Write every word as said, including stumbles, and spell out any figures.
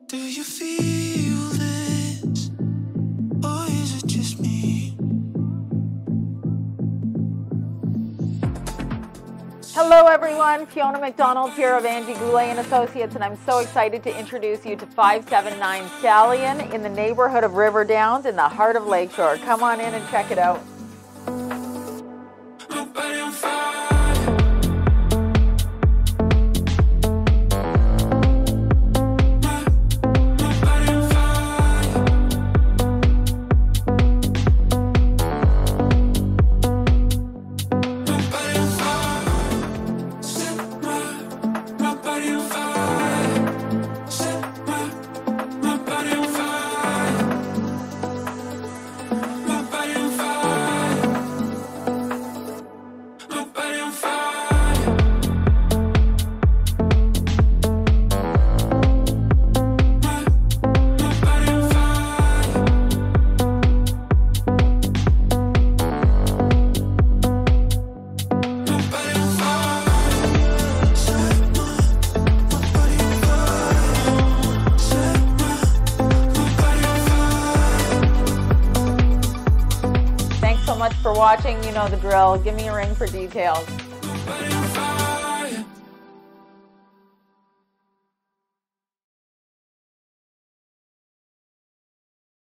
Do you feel this, or is it just me? Hello everyone, Fiona MacDonald here of Angie Goulet and Associates, and I'm so excited to introduce you to five seven nine Stallion in the neighborhood of River Downs in the heart of Lakeshore. Come on in and check it out. Thanks so much for watching. You know the drill. Give me a ring for details.